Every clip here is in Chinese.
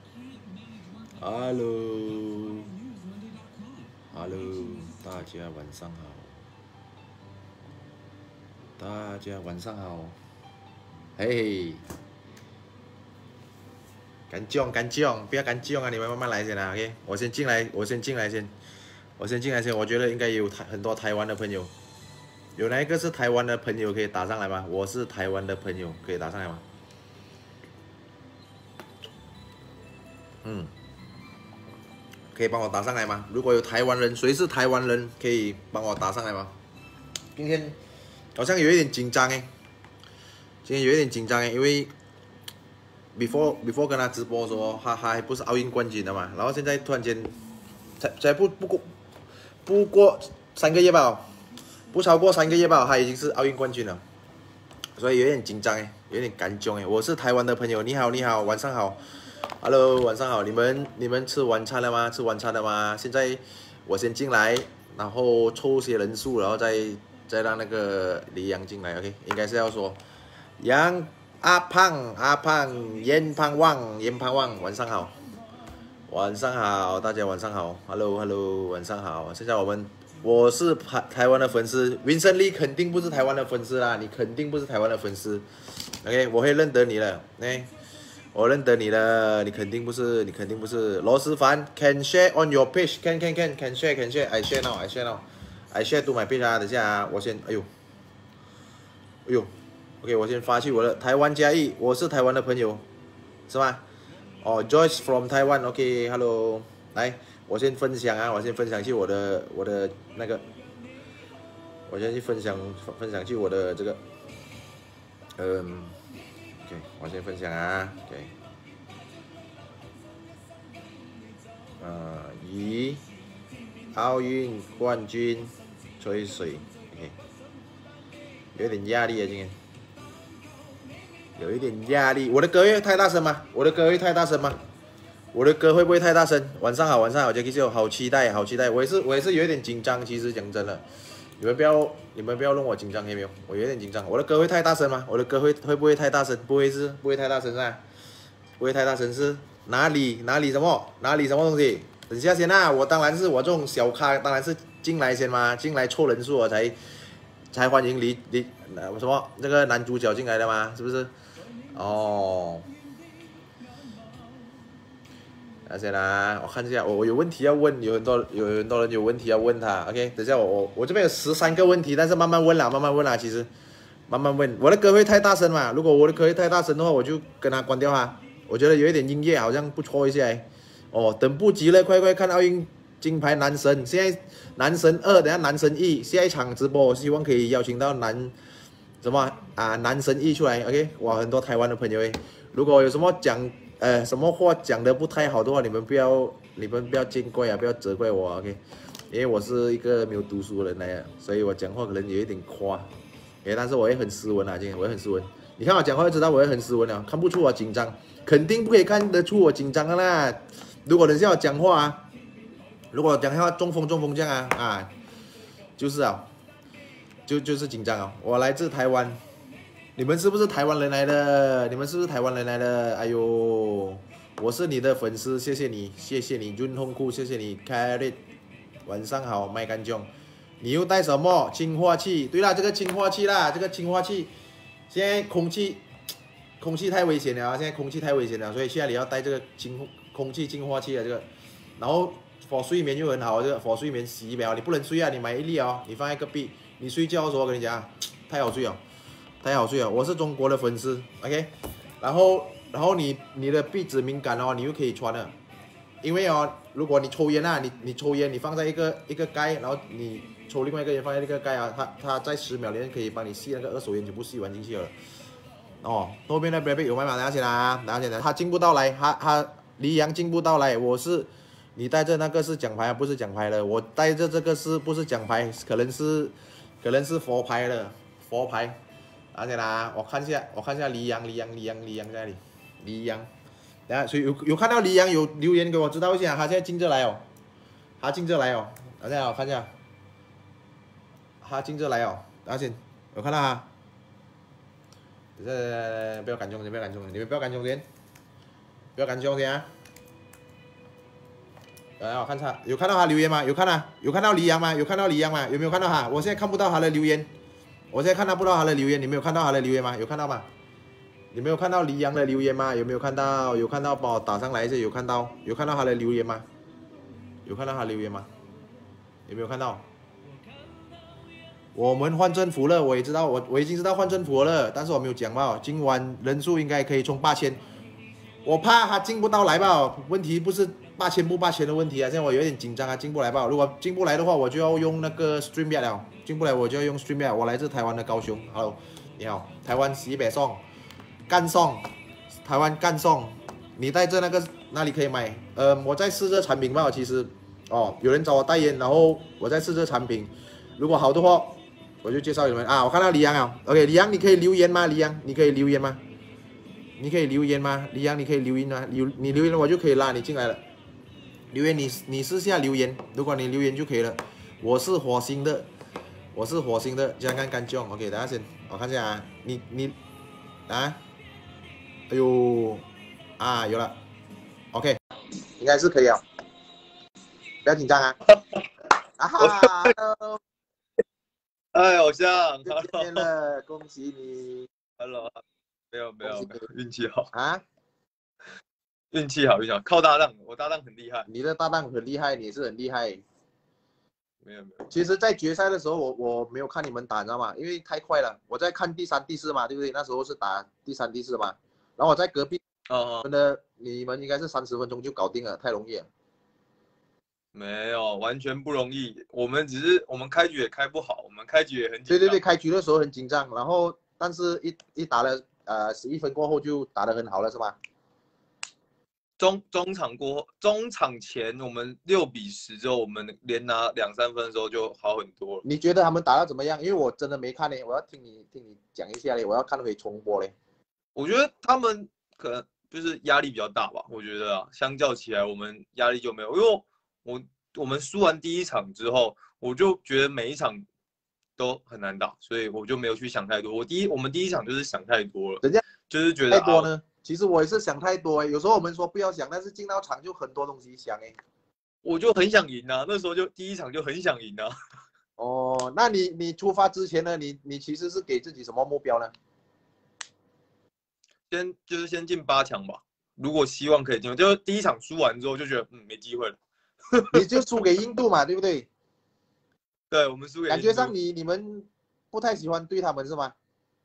Hello，Hello， 大家晚上好，大家晚上好，嘿，干将，不要干将啊，你们慢慢来先啊 ，OK， 我先进来先，我觉得应该有很多台湾的朋友，有哪一个是台湾的朋友可以打上来吗？我是台湾的朋友，可以打上来吗？可以帮我打上来吗？如果有台湾人，谁是台湾人，可以帮我打上来吗？今天好像有一点紧张哎，因为 before 跟他直播说他还不是奥运冠军的嘛，然后现在突然间才不过3个月吧，不超过3个月吧，他已经是奥运冠军了，所以有点紧张哎，有点感动哎。我是台湾的朋友，你好，晚上好。Hello， 晚上好，你们吃晚餐了吗？现在我先进来，然后凑些人数，然后再让那个李阳进来 ，OK， 应该是要说杨阿胖，严胖旺，晚上好，大家晚上好 ，Hello， 晚上好。现在我是台湾的粉丝，Vincent Lee 肯定不是台湾的粉丝啦，你肯定不是台湾的粉丝 ，OK， 我会认得你了，哎。我认得你了，你肯定不是。罗斯凡 ，can share on your page，can share，I share now，I share to my page 啊，等下啊，我先，哎呦 ，OK， 我先发去我的台湾嘉义，我是台湾的朋友，是吗？哦 ，Joyce from Taiwan，OK，Hello， 来，我先分享去我的那个，我先去分享去我的这个，OK， 我先分享啊 ，OK， 以奥运冠军吹水 ，OK， 有点压力啊，今天有一点压力。我的歌会太大声吗？我的歌会不会太大声？晚上好 ，Jacky 秀，好期待，我也是有一点紧张，其实讲真的。你们不要弄我紧张，有没有？我有点紧张。我的歌会太大声吗？我的歌会不会太大声？不会太大声是吧？不会太大声是哪里什么东西？等下先啊！我这种小咖当然是进来先嘛，进来凑人数我才欢迎什么那个男主角进来的嘛，是不是？哦。先啦，我看一下，我有问题要问，有很多人有问题要问他 ，OK， 等一下我这边有13个问题，但是慢慢问啦，其实慢慢问。我的歌会太大声嘛？如果我的歌会太大声的话，我就跟他关掉哈。我觉得有一点音乐好像不错一些，哦，等不及了，快看奥运金牌男神，现在男神2，等下男神1，下一场直播我希望可以邀请到男神1出来 ，OK， 哇，很多台湾的朋友诶，如果有什么什么话讲的不太好的话，你们不要见怪啊，不要责怪我 ，OK？ 因为我是一个没有读书的人来的，所以我讲话可能有一点夸，但是我也很斯文啊，今天我也很斯文。你看我讲话就知道我也很斯文了，看不出我紧张，肯定不可以看得出我紧张的啦。如果等下我讲话啊，中风这样啊，就是啊，就是紧张啊。我来自台湾。你们是不是台湾人来的？哎呦，我是你的粉丝，谢谢你，润红裤，谢谢你 ，Carrot， 晚上好，麦干酱，你又带什么净化器？对啦，这个净化器，现在空气太危险了啊！所以现在你要带这个空气净化器啊，这个，然后for睡眠又很好，这个for睡眠洗表，你不能睡啊，你买一粒哦，你放在隔壁，你睡觉的时候我跟你讲，太好睡了，我是中国的粉丝 ，OK， 然后你的鼻子敏感哦，你又可以穿了，因为哦，如果你抽烟啊，你抽烟，你放在一个盖，然后你抽另外一个烟放在那个盖啊，它在10秒内可以帮你吸那个二手烟全部吸完进去了。哦，后面的 baby 有卖吗？拿起来，他进不到来，他黎阳进不到来，你带着那个是奖牌啊，不是奖牌了，我带着这个是不是奖牌？可能是佛牌了，佛牌。而且啦，我看一下黎阳在哪里？黎阳，等下所以有看到黎阳有留言给我知道一下，他现在进这来哦，等下我看一下，他进这来哦，而且有看到他，不要感动，你们不要感动先，不要感动先啊来，我看他有看到他留言吗？有看啊，有看到黎阳吗？有看到黎阳吗？有没有看到他？我现在看不到他的留言，我现在看到不到他的留言，你没有看到他的留言吗？有看到吗？你没有看到黎阳的留言吗？有没有看到？有看到帮我打上来一下，有看到他的留言吗？有看到他留言吗？有没有看到？我们换政府了，我也知道，我已经知道换政府了，但是我没有讲到，今晚人数应该可以冲8000。我怕他进不到来吧，问题不是8000不8000的问题啊，现在我有点紧张啊，进不来吧？如果进不来的话，我就要用那个 StreamYard 了，进不来我就要用 StreamYard。我来自台湾的高雄 ，Hello， 你好，台湾西北送，干送，台湾干送，你带着那里可以买？我在试这产品吧，其实有人找我代言，然后我在试这产品，如果好的话，我就介绍你们啊。我看到李阳啊 ，OK， 李阳你可以留言吗？李阳你可以留言吗？你可以留言吗？李阳，你可以留言吗？你留言我就可以拉你进来了。留言你私下留言，如果你留言就可以了。我是火星的，江干干将 ，OK， 等下先我看一下啊，你啊，哎呦啊有了 ，OK， 应该是可以啊，不要紧张啊。啊哈 ，Hello， 哎，偶像， 又见面了，恭喜你 ，Hello。没有，运气好啊！ 运气好，靠搭档，我搭档很厉害。 你的搭档很厉害，你是很厉害。 没有。 其实，在决赛的时候，我没有看你们打，你知道吗？因为太快了，我在看第3、第4嘛，对不对？那时候是打第3、第4嘛。然后我在隔壁，你们应该是30分钟就搞定了，太容易了。 没有，完全不容易。我们开局也开不好，我们开局也很紧张。 对，开局的时候很紧张，然后但是一打了11分过后就打得很好了，是吗？ 中场前我们6比10之后，我们连拿2、3分的时候就好很多了。 你觉得他们打得怎么样？因为我真的没看呢，我要听你讲一下嘞，我要看回重播嘞。 我觉得他们可能就是压力比较大吧，我觉得啊，相较起来我们压力就没有，因为我们输完第1场之后，我就觉得每一场都很难打，所以我就没有去想太多。我们第1场就是想太多了， 人家就是觉得太多呢。其实我也是想太多有时候我们说不要想，但是进到场就很多东西想我就很想赢啊，那时候就第1场就很想赢啊。 哦，那你出发之前呢，你其实是给自己什么目标呢？ 先进8强吧。如果希望可以进，就第1场输完之后就觉得没机会了。 你就输给印度嘛，对不对？ 对，我们输给印度。 感觉上你们不太喜欢对他们是吗？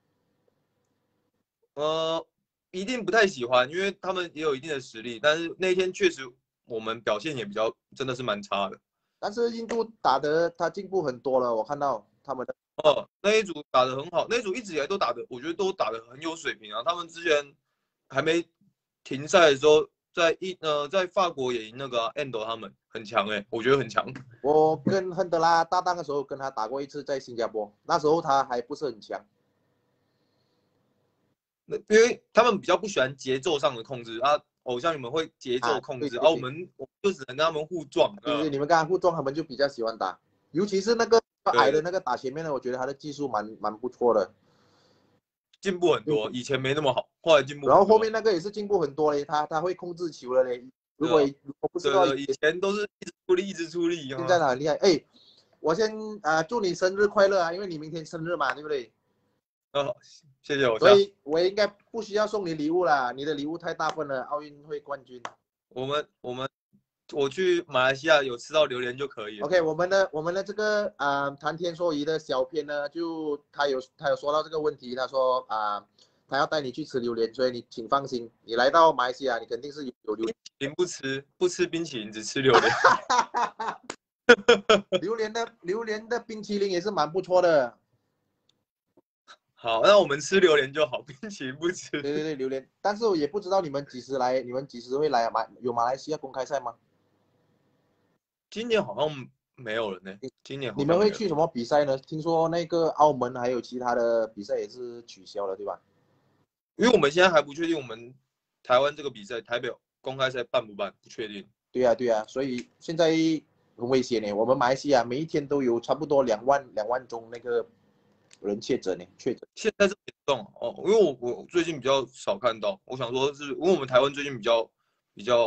一定不太喜欢，因为他们也有一定的实力，但是那天确实我们表现也真的是蛮差的。 但是印度打的他进步很多了，我看到他们的那一组打得很好，那一组一直以来都打的，我觉得都打得很有水平啊。他们之前还没停赛的时候，在法国也赢那个Endo 他们很强我觉得很强。 我跟亨德拉搭档的时候跟他打过一次，在新加坡，那时候他还不是很强。 因为他们比较不喜欢节奏上的控制啊，偶像你们会节奏控制我们就只能跟他们互撞。 对，你们跟他互撞，他们就比较喜欢打，尤其是那个矮的那个打前面的，我觉得他的技术蛮不错的， 进步很多，以前没那么好，后来进步很多。 然后后面那个也是进步很多嘞，他会控制球了嘞。如果不知道， 以前都是一直出力， 现在很厉害。我先祝你生日快乐啊，因为你明天生日嘛，对不对？ 谢谢我。 所以我应该不需要送你礼物啦，你的礼物太大份了，奥运会冠军。 我去马来西亚有吃到榴莲就可以了。 OK， 我们的这个谈天说羽的小编呢，就他有说到这个问题，他说他要带你去吃榴莲，所以你请放心，你来到马来西亚，你肯定是有榴莲。不吃冰淇淋，只吃榴莲。 榴莲的冰淇淋也是蛮不错的。 好，那我们吃榴莲就好，冰淇淋不吃。 对，榴莲。但是我也不知道你们几时来，你们几时会来啊？有马来西亚公开赛吗？ 今年好像没有了呢。今年你们会去什么比赛呢？听说那个澳门还有其他的比赛也是取消了，对吧？ 因为我们现在还不确定我们台湾这个比赛，台北公开赛办不办，不确定。 对啊，所以现在很危险呢。我们马来西亚每一天都有差不多2万宗那个人确诊。 现在是严重因为我最近比较少看到，我想说是因为我们台湾最近比较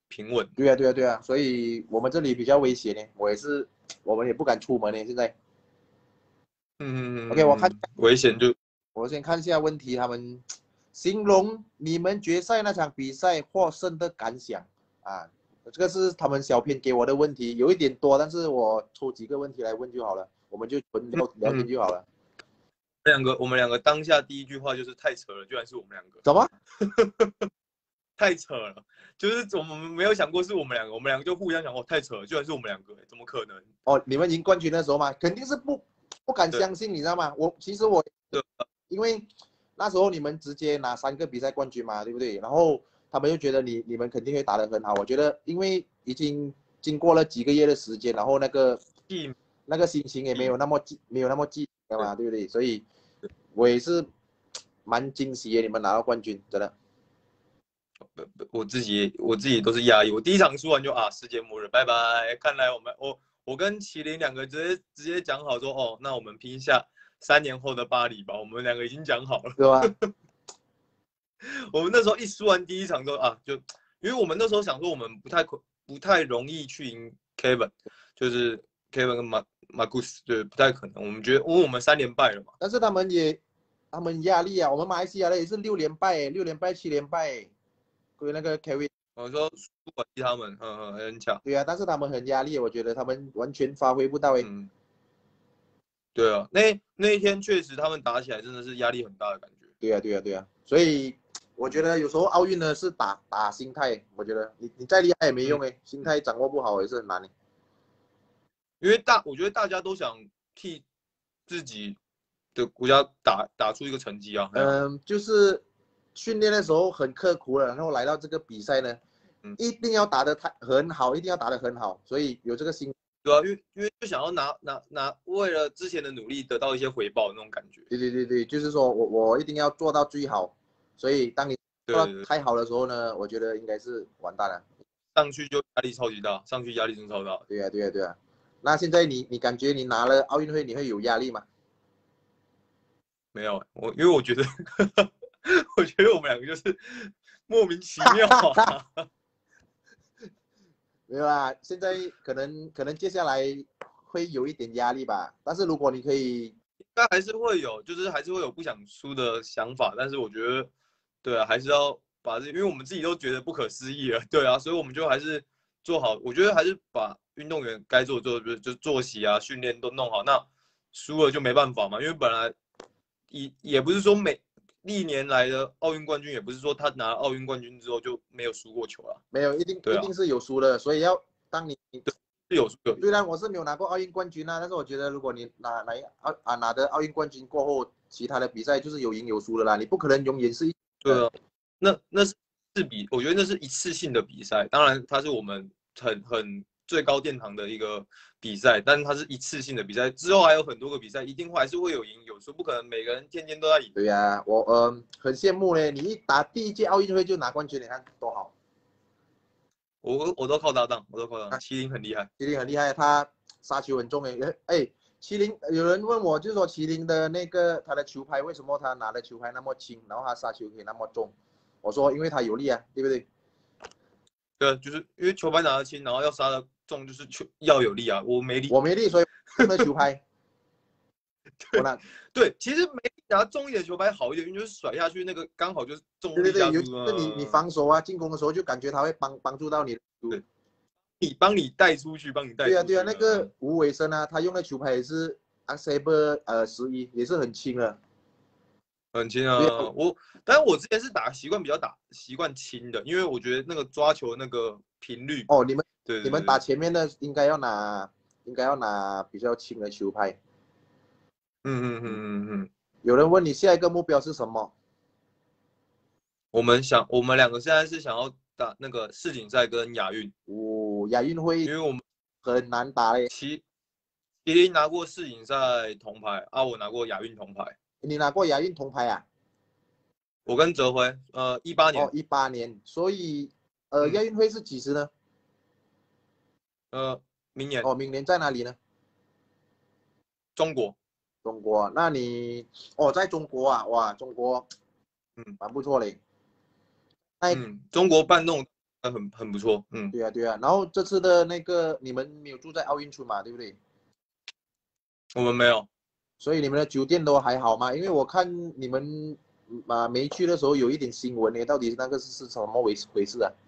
平稳。 对啊，对啊，对啊，所以我们这里比较危险呢，我们也不敢出门呢，现在。OK， 我看危险就我先看一下问题，他们形容你们决赛那场比赛获胜的感想啊，这个是他们小编给我的问题，有一点多，但是我抽几个问题来问就好了，我们就纯聊天就好了。 我们两个当下第一句话就是太扯了，居然是我们两个。 怎么？ 太扯了，就是我们没有想过是我们两个就互相想，哦，太扯了，居然是我们两个，怎么可能？ 哦，你们赢冠军的时候嘛，肯定是不敢相信，你知道吗？其实因为那时候你们直接拿3个比赛冠军嘛，对不对？然后他们就觉得你们肯定会打得很好。我觉得因为已经经过了几个月的时间，然后那个心情也没有那么激动嘛，对不对？所以我也是蛮惊喜的，你们拿到冠军，真的。 我自己都是压抑，我第一场输完就世界末日，拜拜。看来我跟麒麟两个直接讲好说，哦，那我们拼一下3年后的巴黎吧，我们两个已经讲好了， 对吧？ 我们那时候一输完第一场就因为我们那时候想说我们不太容易去赢 Kevin， 就是 Kevin 跟Marcus， 对，不太可能。我们觉得，因为我们3连败了嘛。 但是他们压力啊，我们马来西亚的也是6连败，6连败7连败，对那个 Kevin。 我说输管他们，很强。 对啊，但是他们很压力，我觉得他们完全发挥不到对啊，那一天确实他们打起来真的是压力很大的感觉。 对啊，对啊，对啊，所以我觉得有时候奥运呢是打心态，我觉得你再厉害也没用心态掌握不好也是很难因为我觉得大家都想替自己的国家打出一个成绩啊。 就是训练的时候很刻苦了，然后来到这个比赛呢，一定要打得很好，一定要打得很好，所以有这个心。 对啊，因为就想要拿，为了之前的努力得到一些回报的那种感觉。 对，就是说我一定要做到最好，所以当你做到太好的时候呢，我觉得应该是完蛋了。 上去就压力超级大，上去压力真超大。 对啊。那现在你感觉你拿了奥运会，你会有压力吗？ 没有，因为我觉得我觉得我们两个就是莫名其妙没有啦，现在可能接下来会有一点压力吧，但是如果你可以， 应该还是会有，就是还是会有不想输的想法，但是我觉得，对啊，还是要把因为我们自己都觉得不可思议了，对啊，所以我们就还是做好，我觉得还是把运动员该做的就是作息啊、训练都弄好，那输了就没办法嘛，因为本来也不是说历年来的奥运冠军，也不是说他拿奥运冠军之后就没有输过球了， 没有一定是有输的，所以当你是有输的。 虽然我是没有拿过奥运冠军啊，但是我觉得如果你拿得奥运冠军过后，其他的比赛就是有赢有输的啦，你不可能永远是对啊，那是我觉得那是一次性的比赛，当然它是我们很最高殿堂的一个比赛，但是它是一次性的比赛，之后还有很多个比赛，一定还是会有赢有输，不可能每个人天天都在赢。 对呀，我很羡慕呢，你一打第一届奥运会就拿冠军，你看多好。 我都靠搭档，麒麟很厉害， 麒麟很厉害，他杀球很重麒麟有人问我，就是说麒麟的那个他的球拍为什么他拿的球拍那么轻，然后他杀球可以那么重？我说因为他有力啊，对不对？ 对，就是因为球拍拿得轻，然后要杀得重，就是要有力啊。我没力， 所以用的球拍。 对，其实没力拿重一点的球拍好一点，因为就是甩下去那个刚好就是重力加速。 对，你防守啊进攻的时候就感觉他会帮助到你。 对，帮你带出去，帮你带出去。 对啊，那个吴伟生啊，他用的球拍也是 Saber 11，也是很轻的。 很轻啊，但是我之前是习惯轻的，因为我觉得那个抓球那个频率。 哦， 对你们打前面的应该要拿比较轻的球拍。有人问你下一个目标是什么？ 我们两个现在是想要打那个世锦赛跟亚运。 亚运会， 因为我们很难打嘞。 麒麟拿过世锦赛铜牌啊，我拿过亚运铜牌。 你拿过亚运铜牌啊？ 我跟哲辉，18年。 哦，18年，所以亚运会是几时呢？ 明年。 哦，明年在哪里呢？ 中国。 那你在中国啊？哇，中国，蛮不错嘞。 中国办那种很不错， 对啊对啊。然后这次的那个你们没有住在奥运村嘛，对不对？ 我们没有， 所以你们的酒店都还好吗？因为我看你们没去的时候有一点新闻呢，到底那个是什么回事啊？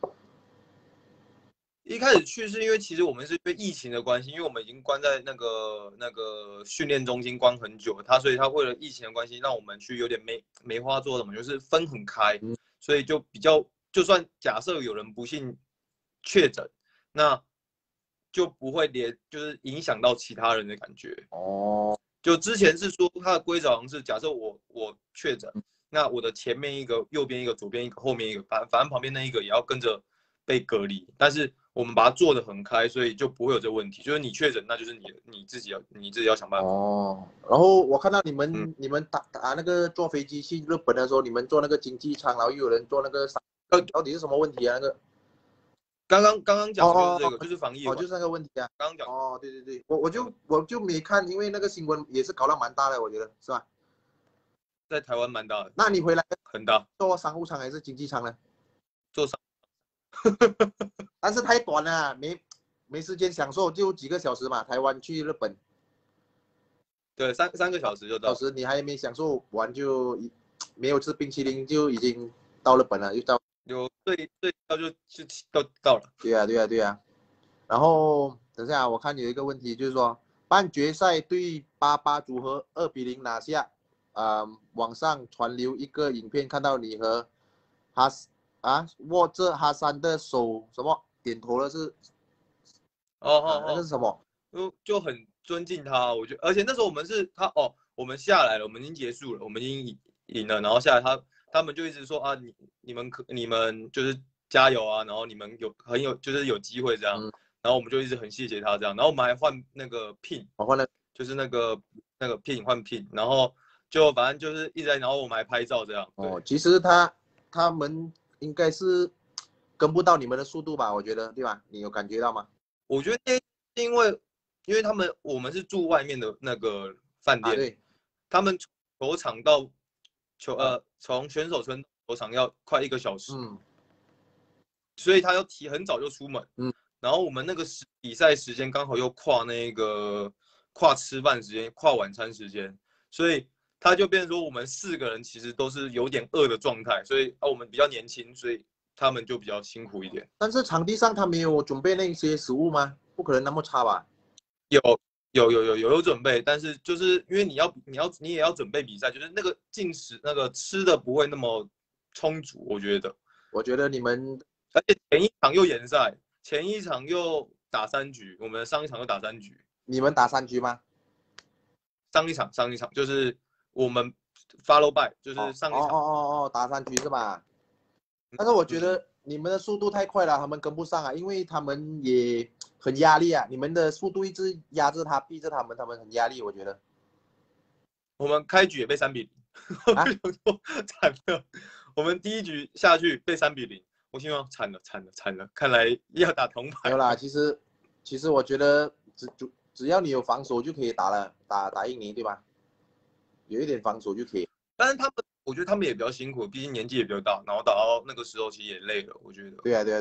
一开始去是因为其实我们是因为疫情的关系，因为我们已经关在那个训练中心关很久了，所以他为了疫情的关系，让我们去有点梅花座的嘛，就是分很开，所以就比较，就算假设有人不幸确诊，那就不会就是影响到其他人的感觉。 哦， 就之前是说它的规则好像是假设我确诊，那我的前面一个、右边一个、左边一个、后面一个，反正旁边那一个也要跟着被隔离，但是我们把它做得很开，所以就不会有这个问题。就是你确诊，那就是你自己要想办法。 哦，然后我看到你们打那个坐飞机去日本的时候，你们坐那个经济舱，然后又有人坐那个到底是什么问题啊？那个刚刚讲的就是这个，就是防疫。 就是那个问题啊。 刚刚讲。 哦，对对对，我就没看，因为那个新闻也是搞得蛮大的，我觉得是吧？ 在台湾蛮大的。 那你回来很大。 坐商务舱还是经济舱呢？ 坐商。 但是太短了，没时间享受，就几个小时嘛。台湾去日本， 对，三个小时就到。 小时你还没享受完就没有吃冰淇淋就已经到日本了，又到。 有对就到了。 对呀对呀对呀。然后等下我看有一个问题，就是说半决赛对88组合2-0拿下。网上传流一个影片，看到你和握着哈山的手，什么点头了是？那个是什么？ 就很尊敬他，我觉得，而且那时候我们是我们下来了，我们已经结束了，我们已经赢了，然后下来他们就一直说啊，你们就是加油啊，然后你们就是有机会这样，然后我们就一直很谢谢他这样，然后我们还换那个 pin， 换了就是那个 pin 换 pin， 然后就反正就是一直在，然后我们还拍照这样。 哦，其实他们应该是跟不到你们的速度吧，我觉得，对吧？你有感觉到吗？ 我觉得因为我们是住外面的那个饭店， 对， 他们球场到从选手村球场要快1个小时，所以他要提很早就出门，然后我们那个比赛时间刚好又跨吃饭时间，跨晚餐时间，所以他就变成说我们4个人其实都是有点饿的状态，所以我们比较年轻，所以他们就比较辛苦一点。 但是场地上他没有准备那些食物吗？不可能那么差吧？ 有准备，但是就是因为你也要准备比赛，就是那个进食那个吃的不会那么充足，我觉得。 我觉得你们， 而且前一场又延赛，前一场又打3局，我们上一场又打3局。 你们打3局吗？ 上一场就是我们 follow by， 就是上一场。 打3局是吧？但是我觉得你们的速度太快了，他们跟不上啊，因为他们也很压力啊。你们的速度一直压着他，逼着他们很压力，我觉得。 我们开局也被3-0，惨了。我们第1局下去被3-0，我心想惨了，看来要打铜牌。 没有啦，其实我觉得只要你有防守就可以打了，打印尼对吧？有一点防守就可以。 但是我觉得他们也比较辛苦，毕竟年纪也比较大，然后打到那个时候其实也累了，我觉得。 对啊。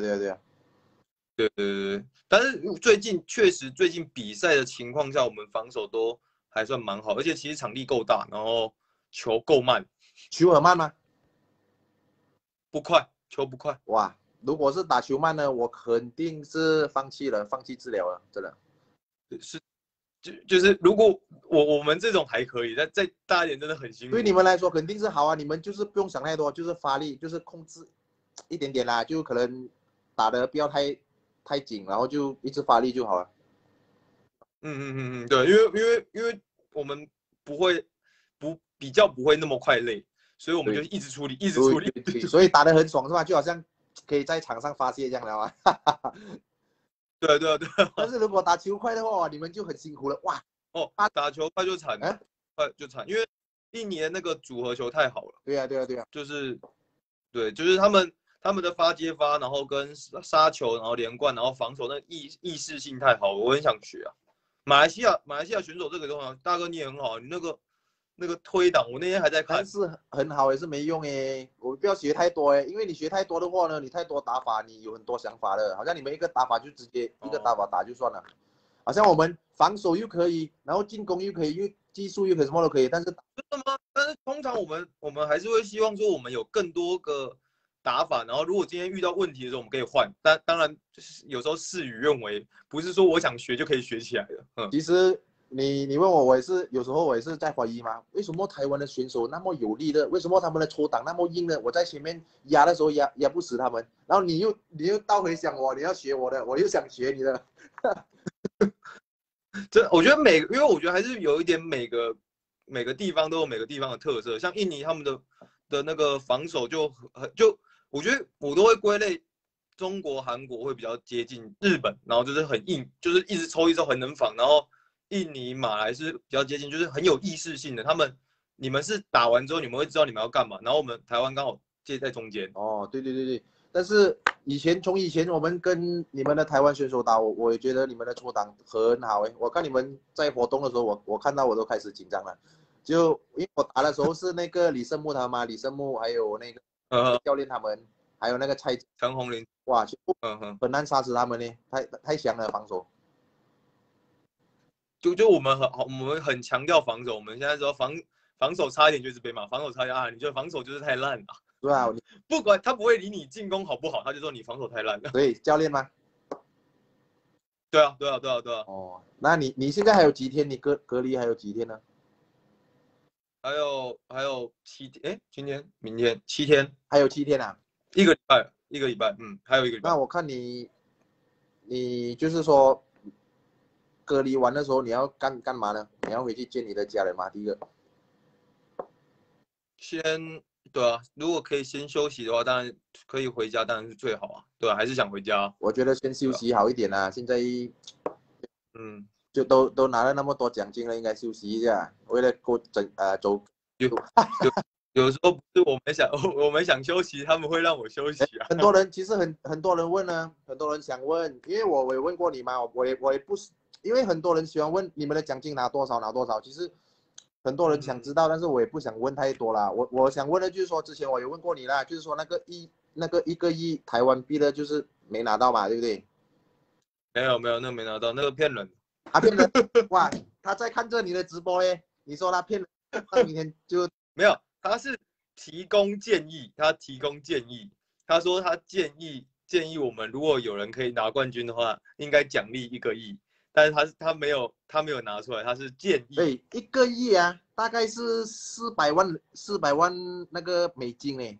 对。但是最近比赛的情况下，我们防守都还算蛮好，而且其实场地够大，然后球够慢。 球很慢吗？ 不快，球不快。 哇，如果是打球慢呢，我肯定是放弃治疗了，真的。 就是如果我们这种还可以，再大一点真的很辛苦。 对你们来说肯定是好啊，你们就是不用想太多，就是发力，就是控制一点点啦，就可能打的不要太紧，然后就一直发力就好了。 对，因为我们比较不会那么快累，所以我们就一直处理，一直处理。 对，所以打得很爽是吧？就好像可以在场上发泄这样的嘛。 对。 但是如果打球快的话，你们就很辛苦了哇。 打球快就惨，因为印尼的那个组合球太好了。 对啊。 就是他们的发接发，然后跟杀球，然后连贯，然后防守那意识性太好了，我很想学啊。马来西亚选手这个都好，大哥你也很好，你那个那个推挡，我那天还在看， 但是很好也是没用诶，我不要学太多诶，因为你学太多的话呢，你太多打法，你有很多想法的，好像你们一个打法就直接一个打法打就算了，好像我们防守又可以，然后进攻又可以，又技术又可以，什么都可以，但是真的吗？但是通常我们还是会希望说我们有更多个打法，然后如果今天遇到问题的时候，我们可以换，但当然就是有时候事与愿违，不是说我想学就可以学起来的。 其实你问我，我也是有时候我也是在怀疑嘛，为什么台湾的选手那么有力的，为什么他们的抽挡那么硬的？我在前面压的时候压不死他们，然后你又倒回想我，你要学我的，我又想学你的。 我觉得因为我觉得还是有一点每个地方都有每个地方的特色，像印尼他们的那个防守就我觉得我都会归类中国、韩国会比较接近日本，然后就是很硬，就是一直抽很能防，然后印尼、马来是比较接近，就是很有意识性的。你们是打完之后你们会知道你们要干嘛，然后我们台湾刚好介在中间。 哦，对，但是从以前我们跟你们的台湾选手打，我也觉得你们的抽挡很好诶。我看你们在活动的时候，我看到我都开始紧张了。就因为我打的时候是那个李胜木他嘛，李胜木还有那个教练他们，还有那个陈宏林， 哇，很难杀死他们呢，太强了防守。 就我们很强调防守，我们现在说防守差一点就是被骂，防守差一点啊，你觉得防守就是太烂了。 对啊， 不管他不会理你进攻好不好，他就说你防守太烂了。 对，教练吗？ 对啊。 哦，那你现在还有几天？你隔离还有几天呢？ 还有7天，今天、明天7天， 还有7天啊？ 一个礼拜，还有一个礼拜。 那我看你就是说隔离完的时候你要干嘛呢？你要回去见你的家人吗？第一个， 对啊，如果可以先休息的话，当然可以回家，当然是最好啊。对啊，还是想回家。 我觉得先休息好一点啊。现在就都拿了那么多奖金了，应该休息一下，为了走。 有时候不是我们想休息，他们会让我休息啊。 很多人其实很多人问呢，很多人想问，因为我也问过你嘛，我也不是，因为很多人喜欢问你们的奖金拿多少。其实很多人想知道，但是我也不想问太多啦。我想问的就是说，之前我有问过你啦，就是说那个1个亿台湾币的，就是没拿到嘛，对不对？ 没有，那个没拿到，那个骗人。 他骗人哇！他在看着你的直播嘞，你说他骗人，那明天就没有。他是提供建议，他说他建议我们，如果有人可以拿冠军的话，应该奖励1个亿，但是他没有拿出来，他是建议。 对，1个亿啊，大概是400万那个美金哎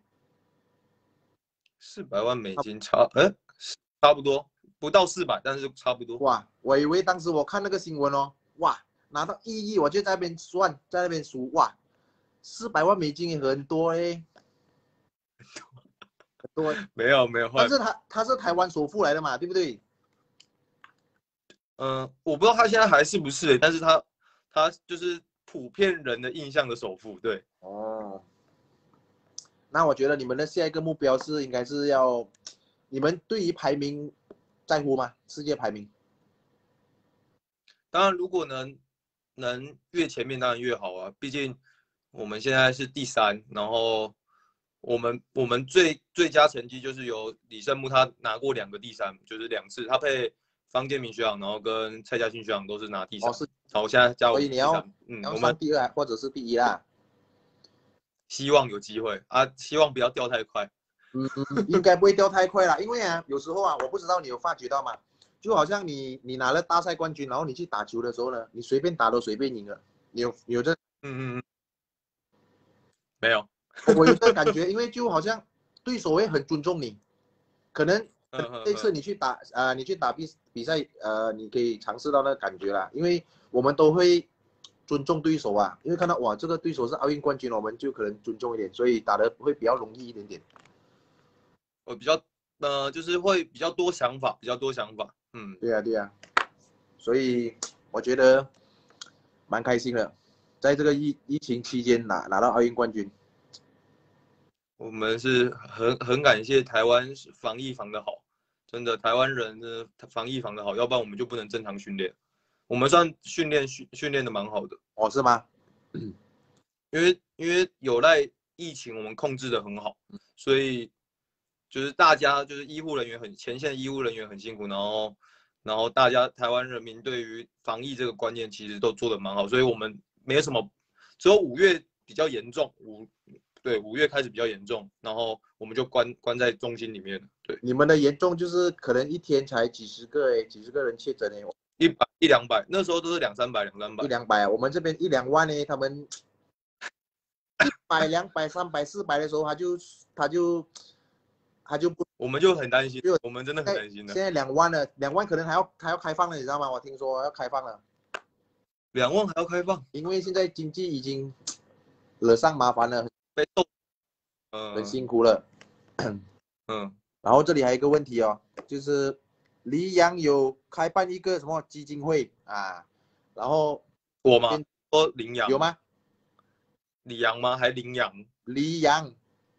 ，400万美金差不多，不到400，但是差不多。 哇，我以为当时我看那个新闻哦，哇，拿到1亿，我就在那边算，在那边数，哇，400万美金也很多哎，很多。 没有， 但是他是台湾首富来的嘛，对不对？ 我不知道他现在还是不是，但是他就是普遍人的印象的首富，对。 哦，那我觉得你们的下一个目标应该是要，你们对于排名在乎吗？世界排名？ 当然，如果能越前面当然越好啊，毕竟我们现在是第3，然后我们最佳成绩就是由李胜木他拿过2个第3，就是2次，他配方建民学长，然后跟蔡嘉欣学长都是拿第3。 是。 好，现在加我所以你要上第2或者是第1啦。 希望有机会啊，希望不要掉太快。 应该不会掉太快啦，因为啊，有时候啊，我不知道你有发觉到吗？就好像你拿了大赛冠军，然后你去打球的时候呢，你随便打都随便赢了。你有这？ 没有。 我有这个感觉，因为就好像对手会很尊重你，可能这次你去打比赛你可以尝试到那个感觉啦，因为我们都会尊重对手啊，因为看到哇这个对手是奥运冠军，我们就可能尊重一点，所以打的会比较容易一点点。 比较就是会比较多想法， 对啊，所以我觉得蛮开心的，在这个疫情期间拿到奥运冠军。 我们是很感谢台湾防疫防得好，真的台湾人的防疫防得好，要不然我们就不能正常训练。我们算训练的蛮好的。 哦，是吗？ 因为有赖疫情，我们控制的很好，所以就是大家就是医护人员前线医护人员很辛苦，然后大家台湾人民对于防疫这个观念其实都做得蛮好，所以我们没有什么，只有5月比较严重，5月开始比较严重，然后我们就关在中心里面了。对， 你们的严重就是可能一天才几十个人确诊诶 100-200，那时候都是200-300。 100-200，我们这边1-2万呢，他们100、200、300、400的时候，他就不， 我们就很担心，我们真的很担心的。 现在2万了，2万可能还要开放了，你知道吗？我听说要开放了。 2万还要开放？ 因为现在经济已经惹上麻烦了， 被冻， 很辛苦了。然后这里还有一个问题哦，就是黎阳有开办一个什么基金会啊？然后我吗？说羚羊有吗？ 李阳吗？还羚羊？ 黎阳。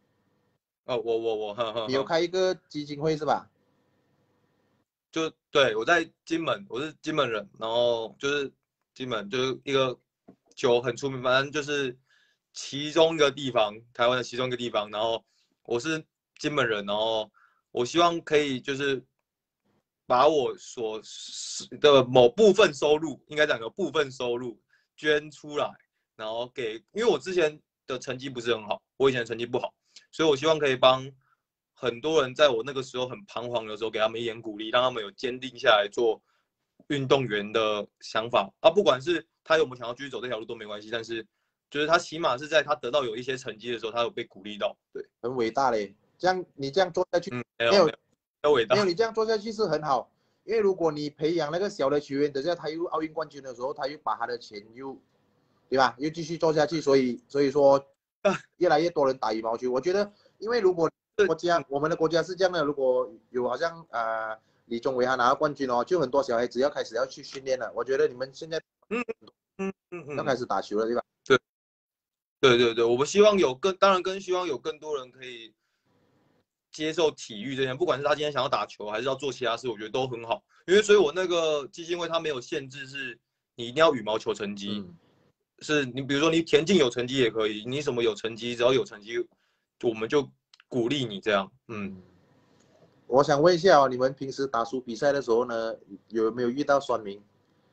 我， 你有开一个基金会是吧？ 就对，我在金门，我是金门人，然后就是金门就是一个酒很出名，反正就是其中一个地方，台湾的其中一个地方。然后我是金门人，然后我希望可以就是把我所的某部分收入，应该讲有部分收入捐出来，然后因为我之前的成绩不是很好，我以前的成绩不好，所以我希望可以帮很多人在我那个时候很彷徨的时候，给他们一点鼓励，让他们有坚定下来做运动员的想法啊。不管是他有没有想要继续走这条路都没关系，但是就是他起码是在他得到有一些成绩的时候，他有被鼓励到，对， 很伟大嘞。你这样做下去， 没有伟大， 没有你这样做下去是很好，因为如果你培养那个小的球员，等下他又奥运冠军的时候，他又把他的钱对吧？又继续做下去，所以说越来越多人打羽毛球。我觉得，因为如果我们的国家是这样的，如果有好像李宗伟他拿到冠军哦，就很多小孩子要开始要去训练了。我觉得你们现在要开始打球了，对吧？ 对，我们希望当然更希望有更多人可以接受体育这些，不管是他今天想要打球，还是要做其他事，我觉得都很好。因为所以我那个基金会它没有限制，是你一定要羽毛球成绩，是你比如说你田径有成绩也可以，你什么有成绩，只要有成绩，我们就鼓励你这样。 我想问一下哦，你们平时打输比赛的时候呢，有没有遇到酸民？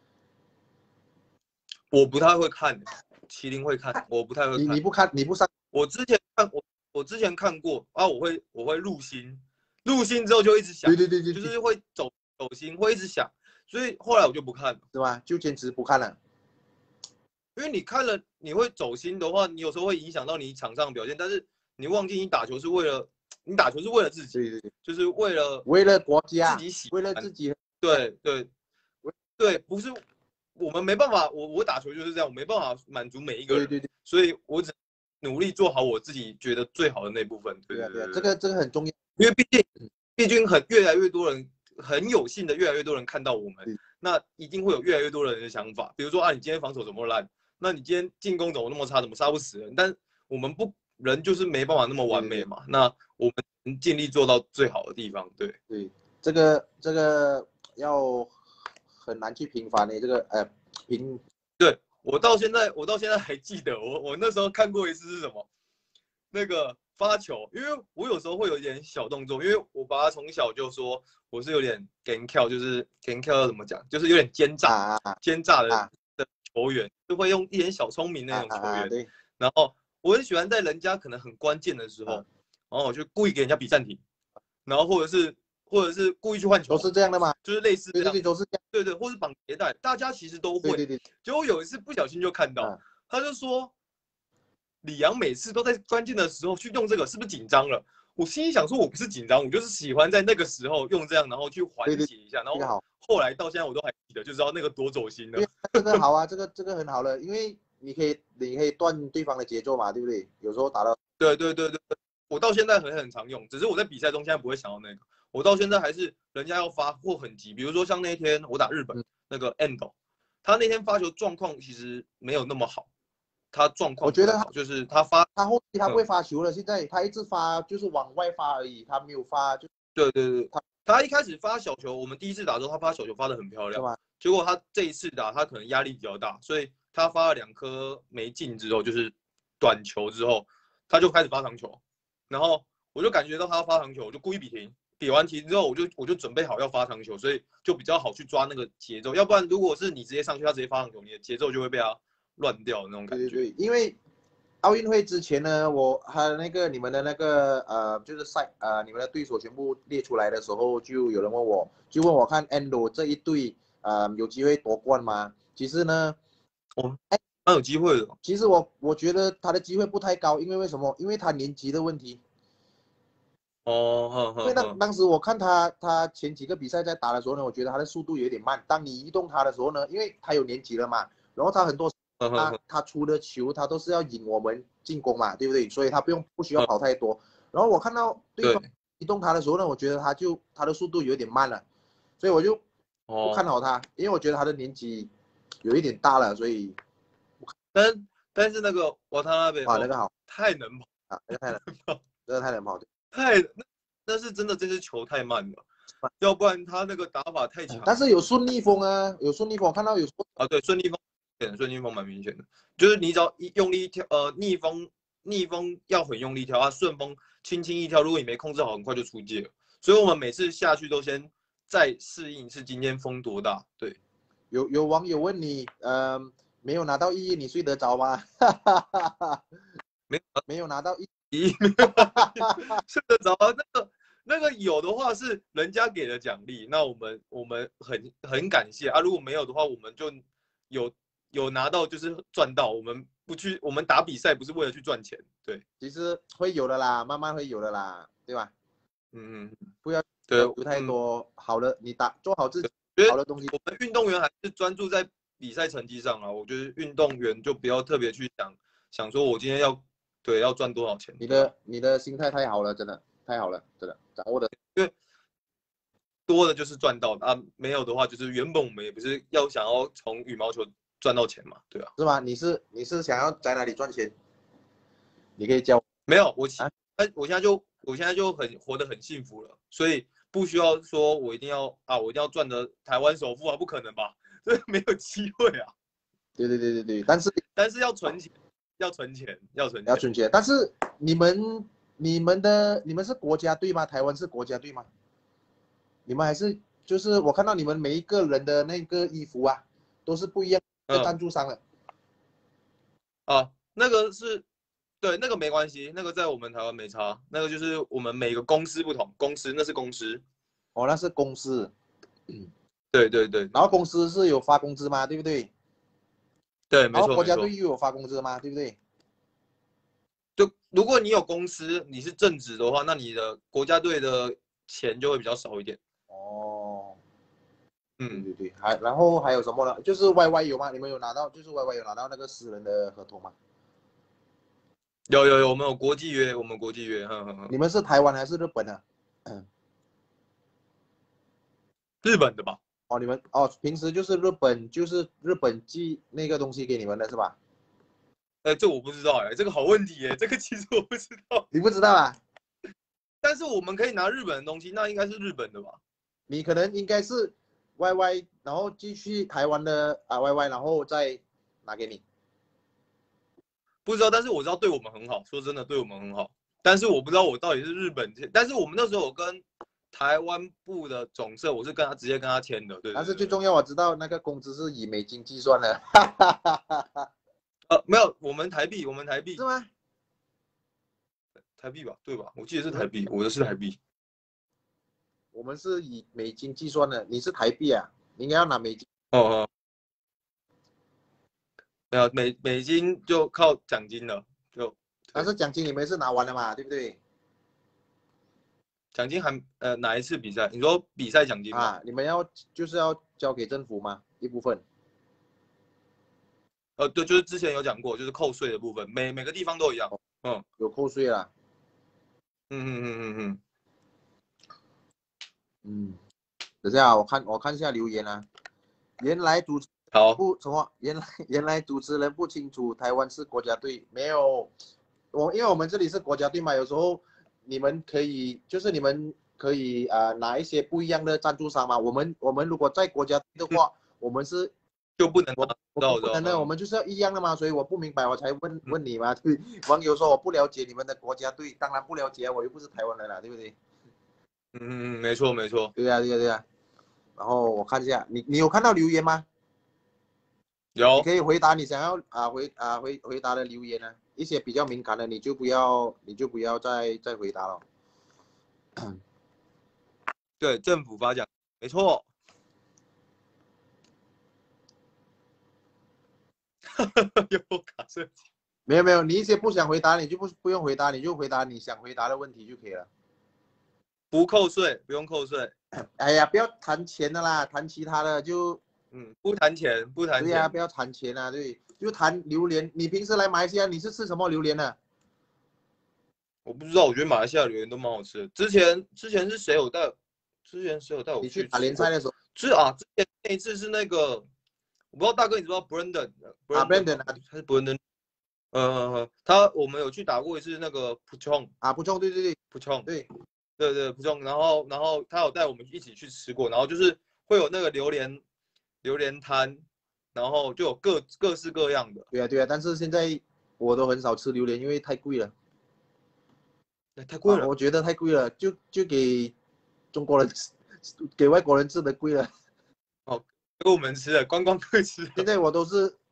我不太会看，麒麟会看，我不太会看。 你不看，你不上？ 我之前看过啊，我会入心之后就一直想， 对， 就是会走心，会一直想，所以后来我就不看了， 是吧？就坚持不看了。 因为你看了你会走心的话，你有时候会影响到你场上的表现，但是你忘记你打球是为了自己， 对， 就是为了国家， 自己喜欢，为了自己， 对，不是我们没办法，我打球就是这样，我没办法满足每一个人， 对， 所以我只努力做好我自己觉得最好的那部分。对， 这个很重要， 因为毕竟越来越多人，很有幸的越来越多人看到我们，那一定会有越来越多人的想法，比如说啊，你今天防守怎么烂？那你今天进攻怎么那么差？怎么杀不死人？但我们人就是没办法那么完美嘛。那我们尽力做到最好的地方。对， 这个要很难去平反的。这个对，我到现在还记得，我那时候看过一次是什么？那个发球，因为我有时候会有一点小动作，因为我爸从小就说我是有点干跳，就是干跳要怎么讲，就是有点奸诈的球员，就会用一点小聪明那种球员。然后我很喜欢在人家可能很关键的时候，然后我就故意给人家比暂停，然后或者是故意去换球， 都是这样的嘛， 就是类似这样， 都是这样， 对，或是绑鞋带，大家其实都会。结果有一次不小心就看到，他就说李阳每次都在关键的时候去用这个，是不是紧张了？我心里想说，我不是紧张，我就是喜欢在那个时候用这样，然后去缓解一下。然后后来到现在我都还记得，就知道那个多走心了。 这个好啊，这个很好了，因为你可以断对方的节奏嘛，对不对？有时候打到对，我到现在很常用，只是我在比赛中现在不会想到那个。我到现在还是人家要发或很急，比如说像那天我打日本那个 Endo， 他那天发球状况其实没有那么好。他状况， 我觉得就是他后期他不会发球了，现在他一直发就是往外发而已，他没有发就对，他一开始发小球，我们第一次打的时候他发小球发得很漂亮，结果他这一次打他可能压力比较大，所以他发了2颗没进之后，就是短球之后，他就开始发长球，然后我就感觉到他要发长球，我就故意比停，比完停之后我就准备好要发长球，所以就比较好去抓那个节奏。要不然如果是你直接上去，他直接发长球，你的节奏就会被他乱掉的那种感觉。 对，因为奥运会之前呢，还有那个你们的那个就是你们的对手全部列出来的时候，就有人问我看 Endo 这一队有机会夺冠吗？其实呢， 蛮有机会的。 其实我觉得他的机会不太高，因为为什么？因为他年纪的问题。因为当时我看他前几个比赛在打的时候呢，我觉得他的速度有点慢。当你移动他的时候呢，因为他有年纪了嘛，然后他很多他出的球他都是要引我们进攻嘛，对不对？所以他不需要跑太多。然后我看到对方移动他的时候呢，我觉得他的速度有点慢了，所以我就不看好他，因为我觉得他的年纪有一点大了，所以。 但是那个瓦塔纳贝那个好， 太能跑啊，那个太能跑，真的太能跑， 那是真的这支球太慢了，要不然他那个打法太强。 但是有顺逆风啊，有顺逆风，我看到有对，顺逆风蛮明显的，就是你只要用力跳，逆风要很用力跳，顺风轻轻一跳，如果你没控制好，很快就出界了。所以我们每次下去都先再适应是今天风多大。对， 有网友问你，没有拿到1亿，你睡得着吗？没有拿到1亿， 睡得着啊？那个有的话是人家给的奖励，那我们很感谢啊。如果没有的话，我们就有拿到就是赚到。我们打比赛不是为了去赚钱，对。 其实会有的啦，慢慢会有的啦，对吧？不要有太多好的，你做好自己好的东西。 我们运动员还是专注在比赛成绩上啊。我觉得运动员就不要特别去想说我今天要赚多少钱。 你的心态太好了，真的太好了，真的掌握的。 因为多的就是赚到的啊，没有的话就是原本我们也不是想要从羽毛球赚到钱嘛，对啊。 是吗？你是想要在哪里赚钱？你可以教我。 没有，我现在就活得很幸福了，所以不需要说我一定要赚得台湾首富啊，不可能吧？这没有机会啊。 对，但是要存钱，要存钱。 但是你们是国家队吗？台湾是国家队吗？你们还是就是我看到你们每一个人的那个衣服啊，都是不一样的赞助商了。 那个是对，那个没关系，那个在我们台湾没差，那个就是我们每个公司不同，那是公司。 那是公司。 对。 然后公司是有发工资吗？对不对？ 对，没错。 然后国家队又有发工资吗？对不对？ 就如果你有公司，你是正职的话，那你的国家队的钱就会比较少一点。 对，然后还有什么呢？就是 YY 有吗？你们有拿到？就是 YY 有拿到那个私人的合同吗？ 有，我们有国际约，你们是台湾还是日本的？ 日本的吧？ 你们平时就是日本寄那个东西给你们的是吧？ 这我不知道这个好问题这个其实我不知道。 你不知道啊？ 但是我们可以拿日本的东西，那应该是日本的吧？ 你可能应该是 YY， 然后寄去台湾的YY， 然后再拿给你。 不知道，但是我知道对我们很好，说真的对我们很好。但是我不知道我到底是日本，但是我们那时候有跟台湾部的总社，我是直接跟他签的，对。 但是最重要，我知道那个工资是以美金计算的。 没有，我们台币是吗？ 台币吧，对吧？我记得是台币，我的是台币。 我们是以美金计算的，你是台币啊？你应该要拿美金。 没有美金就靠奖金了， 但是奖金你们是拿完了嘛，对不对？ 奖金还哪一次比赛？你说比赛奖金吗？ 你们就是要交给政府吗？一部分。 对，就是之前有讲过，就是扣税的部分，每个地方都一样。 有扣税啦。等下我看一下留言啊。原来主持人不清楚台湾是国家队，没有因为我们这里是国家队嘛，有时候你们可以拿一些不一样的赞助商嘛。我们如果在国家队的话，我们是就不能拿到不能的，我们就是要一样的嘛，所以我不明白，我才问你嘛。对，网友说我不了解你们的国家队，当然不了解，我又不是台湾人了，对不对？ 没错。 对呀。然后我看一下，你有看到留言吗？ 有， 你可以回答你想要回答的留言呢，一些比较敏感的你就不要再回答了。 对，政府发奖，没错。有卡设计。 没有，你一些不想回答你就不用回答，你就回答你想回答的问题就可以了。 不扣税，不用扣税。 哎呀，不要谈钱的啦，谈其他的就不谈钱，不谈钱。 对呀，不要谈钱啊，对，就谈榴莲。你平时来马来西亚你是吃什么榴莲的？ 我不知道，我觉得马来西亚榴莲都蛮好吃的。之前是谁有带？之前谁有带我你去打联赛的时候？ 之前那一次是那个，我不知道大哥你知不知道 Brandon 啊， 还是 Brandon？我们有去打过一次那个普冲对， 普冲对普冲，然后他有带我们一起去吃过，然后就是会有那个榴莲摊，然后就有各式各样的。 对啊，但是现在我都很少吃榴莲，因为太贵了。 太贵了， 我觉得太贵了，就给中国人给外国人吃的贵了。 给我们吃的观光客吃的。 现在我都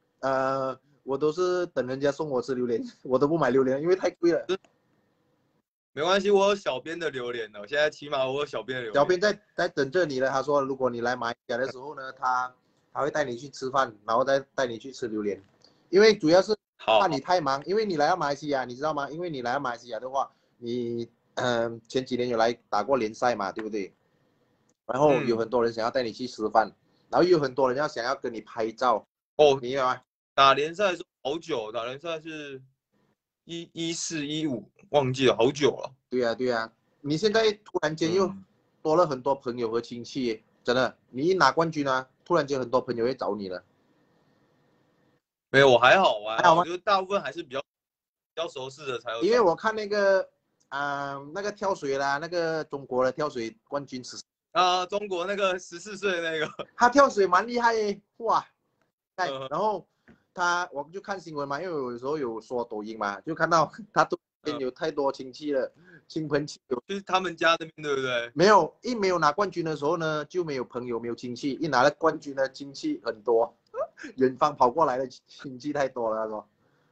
是等人家送我吃榴莲，我都不买榴莲，因为太贵了。 没关系，我有小编的榴莲了，现在起码我有小编的榴莲。 小编在等着你了，他说如果你来马来西亚的时候呢，他会带你去吃饭，然后再带你去吃榴莲，因为主要是怕你太忙，因为你来到马来西亚，你知道吗？因为你来到马来西亚的话，你前几年有来打过联赛嘛，对不对？然后有很多人想要带你去吃饭，然后有很多人想要跟你拍照。明白吗？ 打联赛是好久，打联赛是14、15，忘记了，好久了。 对啊，你现在突然间又多了很多朋友和亲戚，真的，你一拿冠军啊，突然间很多朋友会找你了。 没有，我还好吗？ 我觉得大部分还是比较熟识的才有。 因为我看那个那个跳水啦，那个中国的跳水冠军中国那个14岁的那个， 他跳水蛮厉害耶，哇！然后我就看新闻嘛，因为有时候有说抖音嘛，就看到他周边有太多亲戚了，亲朋戚友， 就是他们家那边对不对？ 没有拿冠军的时候呢，就没有朋友，没有亲戚；一拿了冠军呢，亲戚很多，远方跑过来的亲戚太多了，说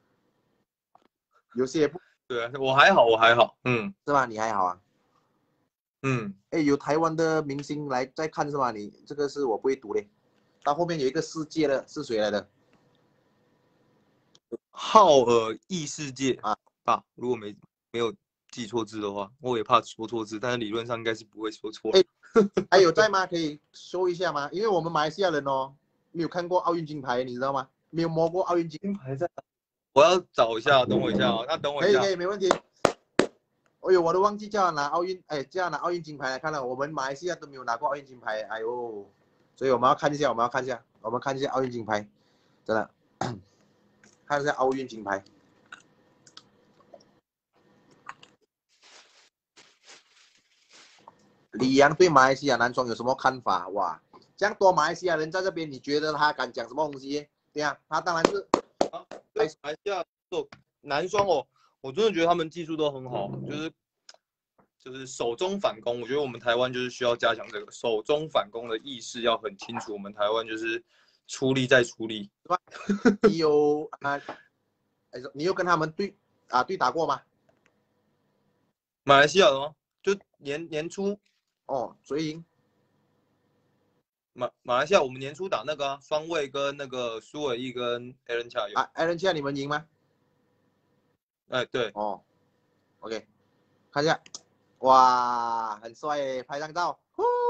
有些不。 对啊，我还好， 是吧？你还好啊？有台湾的明星来在看是吧？你这个是我不会读的。到后面有一个世界的是谁来的？ 浩尔异世界如果没有记错字的话，我也怕说错字，但是理论上应该是不会说错。 还有在吗？可以说一下吗？因为我们马来西亚人没有看过奥运金牌，你知道吗？没有摸过奥运金牌在。我要找一下，等我一下那等我一下。 可以，没问题。哎呦，我都忘记叫他拿奥运，叫他拿奥运金牌来看了。我们马来西亚都没有拿过奥运金牌，哎呦，所以我们要看一下，奥运金牌，真的，看一下奥运金牌。李阳对马来西亚男双有什么看法？哇，这样多马来西亚人在这边，你觉得他敢讲什么东西？对呀，他当然是。 对马来西亚男双我真的觉得他们技术都很好，就是手中反攻，我觉得我们台湾就是需要加强这个手中反攻的意识要很清楚。我们台湾就是出力再出力， 是吧？你有跟他们对打过吗？ 马来西亚的吗？就年初谁赢？ 马来西亚我们年初打那个双卫跟那个苏伟毅跟 Aaron 恰有 Aaron 恰你们赢吗？ 对 OK， 看一下，哇，很帅耶，拍张照。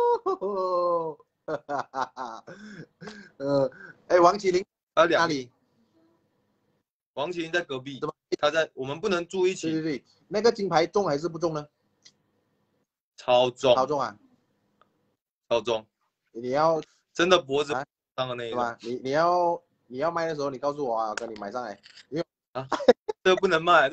王麒麟哪里？ 王麒麟在隔壁，他在，我们不能住一起。 对，那个金牌重还是不重呢？ 超重啊！ 超重。 你要真的脖子上的那一种， 你要卖的时候，你告诉我啊，我跟你买上来。 这不能卖，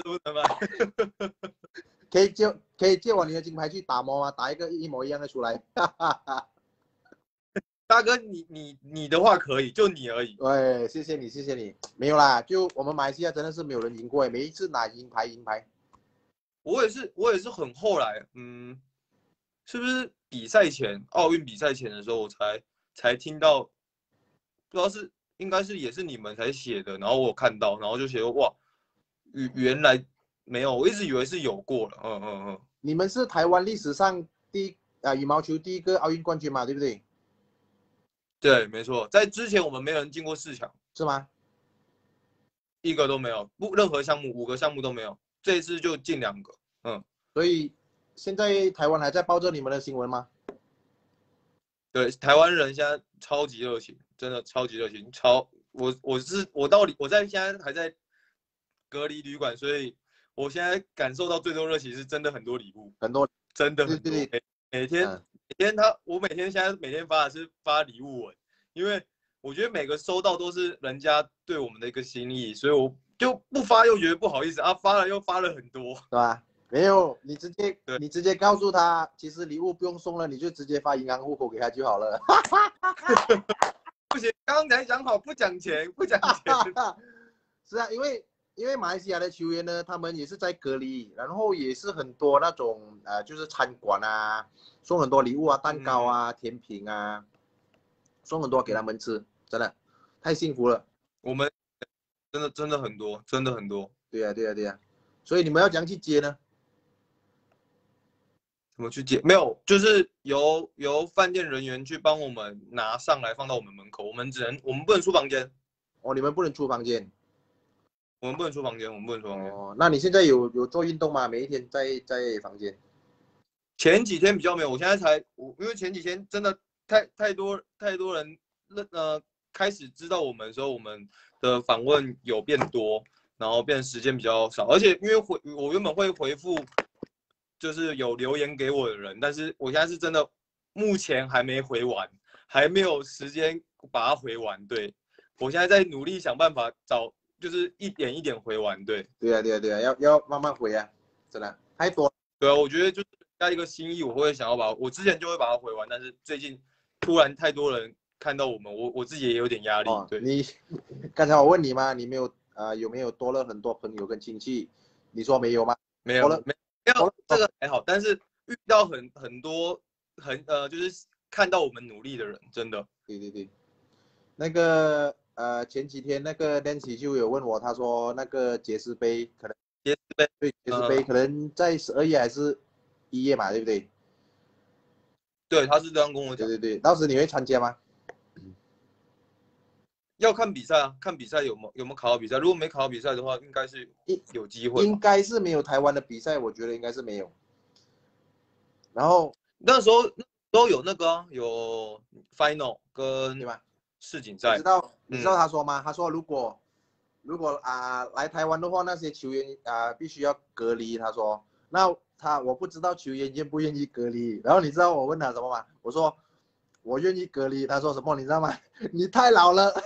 可以借我你的金牌去打磨吗？打一个一模一样的出来。 大哥，你的话可以，就你而已。 对，谢谢你，谢谢你。没有啦，就我们马来西亚真的是没有人赢过，每一次拿银牌，银牌。 我也是很后来，是不是比赛前，奥运比赛前的时候，我才听到，不知道是应该是也是你们才写的，然后我看到，然后就写说哇，原来没有，我一直以为是有过了， 你们是台湾历史上羽毛球第一个奥运冠军嘛，对不对？ 对，没错，在之前我们没有人进过4强， 是吗？ 一个都没有，任何项目5个项目都没有，这一次就进2个， 所以现在台湾还在报着你们的新闻吗？ 对，台湾人现在超级热情，真的超级热情，我在现在还在隔离旅馆，所以我现在感受到最多热情是真的很多礼物， 很多， 真的很多， 对每天我现在每天发的是发礼物文，因为我觉得每个收到都是人家对我们的一个心意，所以我就不发又觉得不好意思啊，发了又发了很多， 是吧？没有，你直接告诉他，其实礼物不用送了，你就直接发银行户口给他就好了。 不行，刚刚才讲好不讲钱，不讲钱。 是啊，因为马来西亚的球员呢，他们也是在隔离，然后也是很多那种就是餐馆啊，送很多礼物啊，蛋糕啊，甜品啊，送很多给他们吃，真的太幸福了。 我们真的很多，真的很多。 对呀，对呀，对呀。所以你们要怎样去接呢？ 怎么去接？没有，就是由饭店人员去帮我们拿上来，放到我们门口。我们不能出房间。 哦，你们不能出房间。 我们不能出房间，我们不能出房间。 哦，那你现在有做运动吗？每一天在房间？ 前几天比较没有，我现在因为前几天真的太多人开始知道我们的时候，我们的访问有变多，然后变时间比较少，而且因为我原本会回复。就是有留言给我的人，但是我现在是真的目前还没回完，还没有时间把它回完。对，我现在在努力想办法找，就是一点一点回完。对， 对呀，对呀，对呀，要慢慢回啊，真的太多。 对啊，我觉得就是加一个心意，我会想要我之前就会把它回完，但是最近突然太多人看到我们，我自己也有点压力。对， 你刚才我问你嘛，你没有有没有多了很多朋友跟亲戚？你说没有吗？ 没有，这个还好，但是遇到很多就是看到我们努力的人，真的。 对对对，那个前几天那个 Nancy 就有问我，他说那个杰斯杯可能杰斯杯可能在12月还是1月嘛，对不对？ 对，他是这样跟我讲。 对对对，到时你会参加吗？ 要看比赛啊，看比赛有没有考到比赛。如果没考到比赛的话，应该是有机会。 应该是没有台湾的比赛，我觉得应该是没有。然后那时候都有那个有 final 跟对吧？ 世锦赛。 你知道他说吗？他说如果来台湾的话，那些球员必须要隔离。他说那我不知道球员愿不愿意隔离。然后你知道我问他什么吗？我说我愿意隔离。他说什么？你知道吗？你太老了。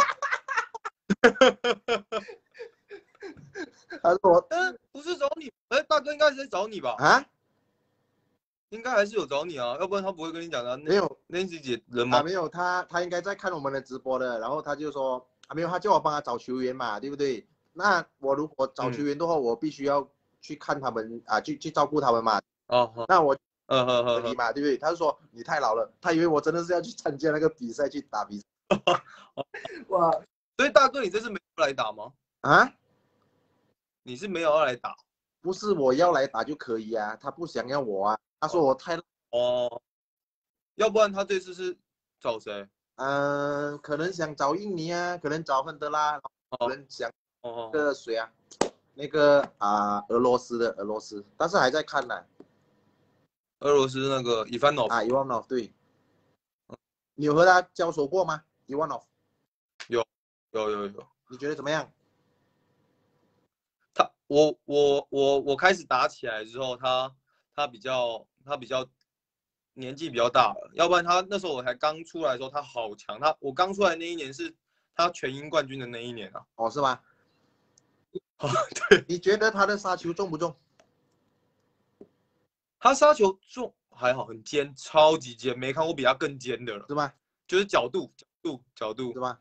他说我不是找你，大哥应该是在找你吧？ 啊， 应该还是有找你啊，要不然他不会跟你讲的。 没有 Nancy 姐人吗？ 没有，他应该在看我们的直播的，然后他就说没有，他叫我帮他找球员嘛，对不对？那我如果找球员的话，我必须要去看他们去照顾他们嘛。 哦， 那我隔离嘛，对不对？他就说你太老了，他以为我真的是要去参加那个比赛去打比赛。 哇，所以大哥你这次没有来打吗？ 啊？ 你是没有要来打？ 不是我要来打就可以啊，他不想要我啊，他说我太哦，要不然他这次是找谁？ 可能想找印尼啊，可能找亨德拉，可能想那个谁啊，那个俄罗斯，但是还在看呢。 俄罗斯那个伊万诺夫伊万诺夫，对，你有和他交手过吗？伊万诺夫有， 你觉得怎么样？ 我开始打起来之后，他比较年纪比较大了，要不然他那时候我才刚出来的时候，他好强。我刚出来那一年是他全英冠军的那一年啊。 哦，是吗？ 对。 你觉得他的杀球重不重？ 他杀球重还好，很尖，超级尖，没看过比他更尖的了。 是吗？ 就是角度是吗？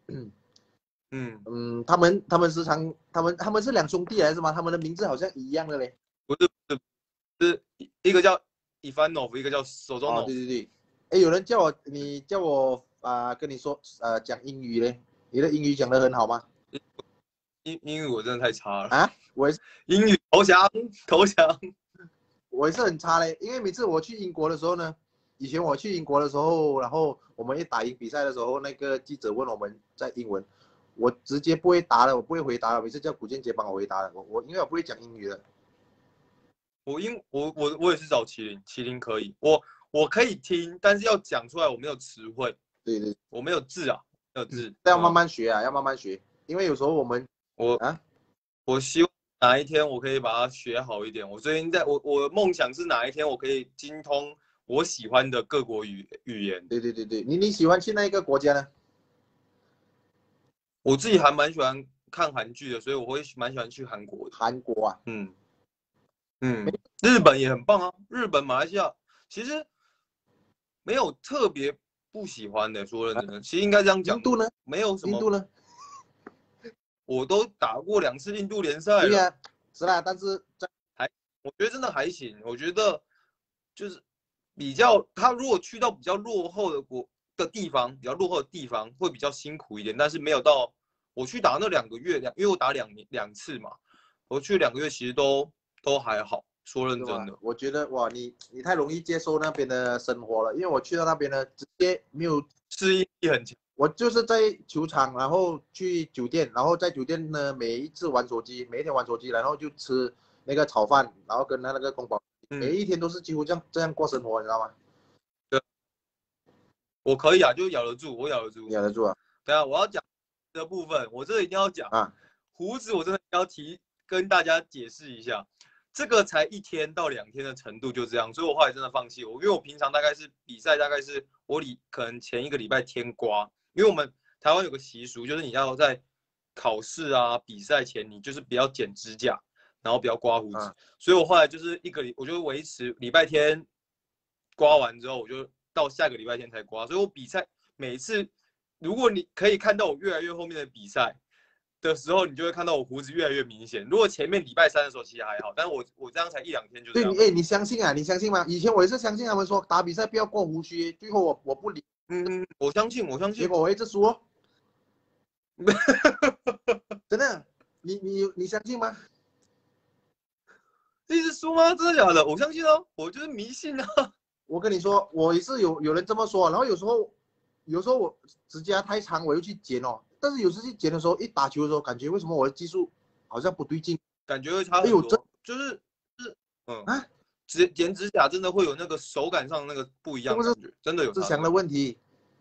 他们时常他们是两兄弟来是吗？他们的名字好像一样的嘞。 不是一个叫Ivanov，一个叫Sozonov。 对。哎，有人你叫我跟你说讲英语嘞，你的英语讲得很好吗？ 英语我真的太差了啊！我也是英语投降。 我也是很差嘞，因为每次我去英国的时候呢，以前我去英国的时候，然后我们一打赢比赛的时候，那个记者问我们在英文，我直接不会答了，我不会回答了，每次叫古建杰帮我回答了，因为我不会讲英语的。 我也是找麒麟可以，我可以听，但是要讲出来我没有词汇。 对， 我没有字啊，没有字。 要慢慢学啊，要慢慢学，因为有时候我希望哪一天我可以把它学好一点。我最近我的梦想是哪一天我可以精通我喜欢的各国语言。 对，你喜欢去哪一个国家呢？ 我自己还蛮喜欢看韩剧的，所以我会蛮喜欢去韩国的。 韩国啊， 日本也很棒啊，日本、马来西亚其实没有特别不喜欢的，说认真的，其实应该这样讲。 印度呢？ 没有什么。 印度呢？ 我都打过2次印度联赛了。 对呀，是啦，但是我觉得真的还行。我觉得就是比较，他如果去到比较落后的地方，比较落后的地方会比较辛苦一点，但是没有到我去打那2个月，因为我打两次嘛，我去2个月其实都还好。说认真的， 我觉得哇，你太容易接受那边的生活了，因为我去到那边呢，直接没有适应力很强。 我就是在球场，然后去酒店，然后在酒店呢，每一天玩手机，然后就吃那个炒饭，然后跟那个宫保，每一天都是几乎这样过生活，你知道吗？ 对，我可以啊，就咬得住，我咬得住。 咬得住啊！ 等下我要讲的部分，我这个一定要讲啊，胡子我真的要跟大家解释一下。这个才1天到2天的程度就这样，所以我后来真的放弃。因为我平常大概是比赛，大概是我可能前1个礼拜天刮，因为我们台湾有个习俗，就是你要在考试啊、比赛前，你就是不要剪指甲，然后不要刮胡子。所以我后来就是我就维持礼拜天刮完之后，我就到下个礼拜天才刮。所以我比赛每次，如果你可以看到我越来越后面的比赛的时候，你就会看到我胡子越来越明显。如果前面礼拜3的时候其实还好，但是我这样才1、2天就这样。 对，你相信啊？你相信吗？以前我也是相信他们说打比赛不要过胡须，最后我不理。 我相信。 结果我一直输。真的，你相信吗？ 一直输吗？真的假的？我相信啊，我就是迷信啊。 我跟你说，我也是有人这么说，然后有时候我指甲太长，我又去剪哦。但是有时去剪的时候，一打球的时候，感觉为什么我的技术好像不对劲， 感觉会差很多。就是剪指甲真的会有那个手感上那个不一样的感觉，真的有思想的问题。